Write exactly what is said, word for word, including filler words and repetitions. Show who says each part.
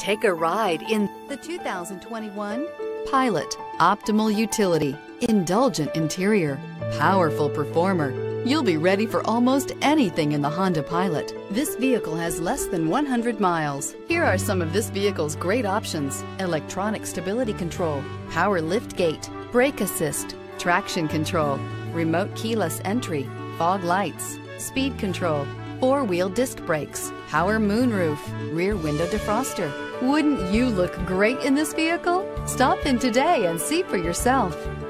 Speaker 1: Take a ride in the two thousand twenty-one Pilot. Optimal utility, indulgent interior, powerful performer. You'll be ready for almost anything in the Honda Pilot. This vehicle has less than one hundred miles. Here are some of this vehicle's great options: electronic stability control, power lift gate, brake assist, traction control, remote keyless entry, fog lights, speed control, four-wheel disc brakes, power moonroof, rear window defroster. Wouldn't you look great in this vehicle? Stop in today and see for yourself.